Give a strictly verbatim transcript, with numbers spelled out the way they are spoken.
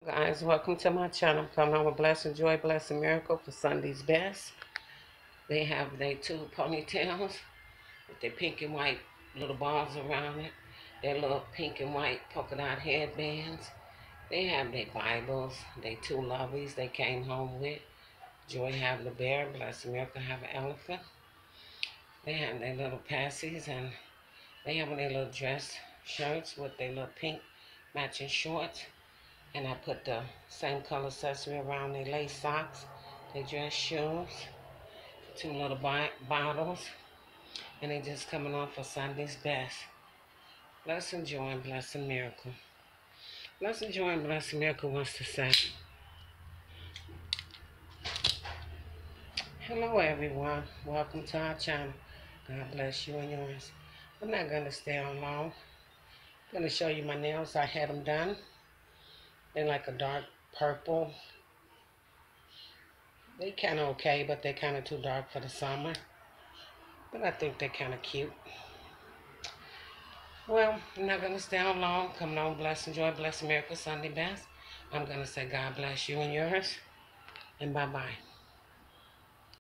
Guys, welcome to my channel. I'm coming on with Blessing Joy, Blessing Miracle for Sunday's Best. They have their two ponytails with their pink and white little balls around it. Their little pink and white polka dot headbands. They have their Bibles, their two loveys they came home with. Joy have the bear, Blessing Miracle have an elephant. They have their little passies and they have their little dress shirts with their little pink matching shorts. And I put the same color accessory around their lace socks, their dress shoes, two little bottles, and they just coming on for Sunday's Best. Blessing Joy and Blessing Miracle. Blessing Joy and Blessing Miracle wants to say, hello everyone, welcome to our channel. God bless you and yours. I'm not going to stay on long. I'm going to show you my nails. I had them done. They're like a dark purple. They kind of okay, but they're kind of too dark for the summer. But I think they're kind of cute. Well, I'm not going to stay on long. Coming on, bless, enjoy, bless America Sunday Best. I'm going to say God bless you and yours. And bye-bye.